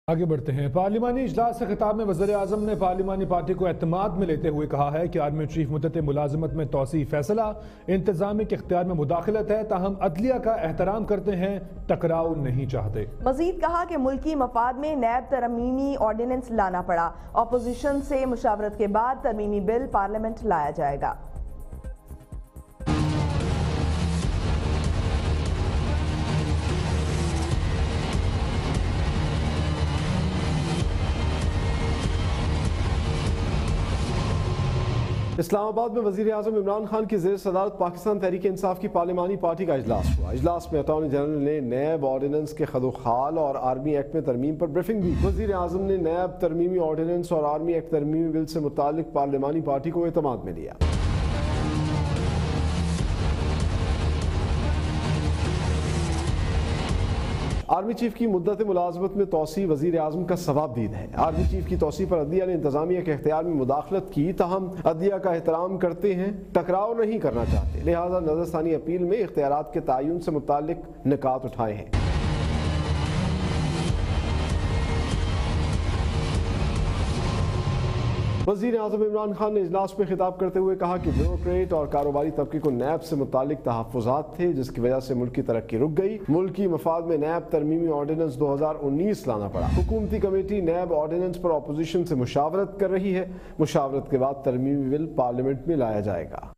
آگے بڑھتے ہیں۔ پارلیمانی اجلاس سے خطاب میں وزیر اعظم نے پارلیمانی پارٹی کو اعتماد میں لیتے ہوئے کہا ہے کہ آرمی چیف مدت ملازمت میں توسیع فیصلہ انتظامیہ کے اختیار میں مداخلت ہے، تاہم عدلیہ کا احترام کرتے ہیں، ٹکراؤ نہیں چاہتے۔ مزید کہا کہ ملکی مفاد میں نیب ترمیمی آرڈیننس لانا پڑا، اپوزیشن سے مشاورت کے بعد ترمیمی بل پارلیمنٹ لایا جائے گا۔ اسلام آباد میں وزیر اعظم عمران خان کی زیر صدارت پاکستان تحریک انصاف کی پارلیمانی پارٹی کا اجلاس ہوا۔ اجلاس میں اٹارنی جنرل نے نیب آرڈیننس کے خدوخال اور آرمی ایکٹ میں ترمیم پر بریفنگ دی۔ وزیر اعظم نے نیب ترمیمی آرڈیننس اور آرمی ایکٹ ترمیمی بل سے متعلق پارلیمانی پارٹی کو اعتماد میں لیا۔ آرمی چیف کی مدت ملازمت میں توسیع وزیر اعظم کا ثوابدید ہے۔ آرمی چیف کی توسیع پر عدلیہ نے انتظامیہ کے اختیار میں مداخلت کی، تاہم عدلیہ کا احترام کرتے ہیں، ٹکراؤ نہیں کرنا چاہتے، لہذا نظر ثانی اپیل میں اختیارات کے تعین سے متعلق نکات اٹھائے ہیں۔ وزیر اعظم عمران خان نے اجلاس میں خطاب کرتے ہوئے کہا کہ بیوروکریٹ اور کاروباری طبقے کو نیب سے متعلق تحفظات تھے، جس کی وجہ سے ملک کی ترقی رک گئی۔ ملکی مفاد میں نیب ترمیمی آرڈیننس 2019 لانا پڑا۔ حکومتی کمیٹی نیب آرڈیننس پر اپوزیشن سے مشاورت کر رہی ہے، مشاورت کے بعد ترمیمی بل پارلیمنٹ میں لایا جائے گا۔